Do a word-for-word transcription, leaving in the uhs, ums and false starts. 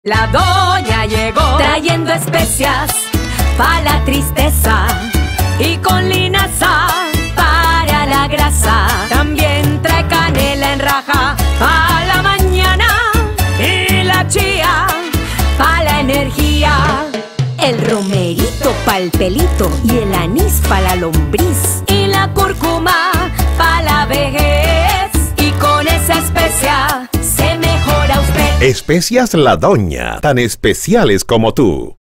La doña llegó trayendo especias pa' la tristeza y con linaza para la grasa. También trae canela en raja pa' la mañana y la chía pa' la energía. El romerito pa'l pelito y el anís pa' la lombriz y la cúrcuma pa' la vejez. Y con esa especia se mejora usted. Especias La Doña, tan especiales como tú.